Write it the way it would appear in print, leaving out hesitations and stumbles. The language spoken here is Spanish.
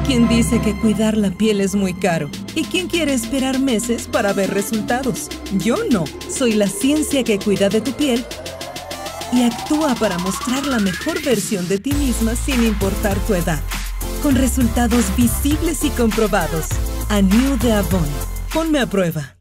quien dice que cuidar la piel es muy caro y quien quiere esperar meses para ver resultados. Yo no. Soy la ciencia que cuida de tu piel y actúa para mostrar la mejor versión de ti misma sin importar tu edad. Con resultados visibles y comprobados. Anew de Avon. Ponme a prueba.